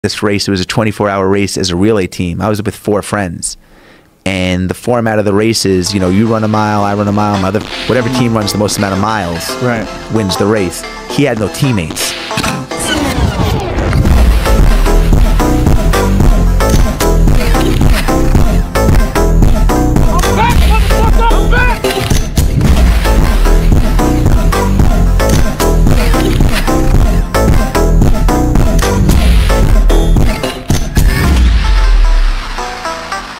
this race. It was a 24-hour race as a relay team. I was with 4 friends. And the format of the race is, you know, you run a mile, I run a mile, whatever team runs the most amount of miles wins the race. He had no teammates.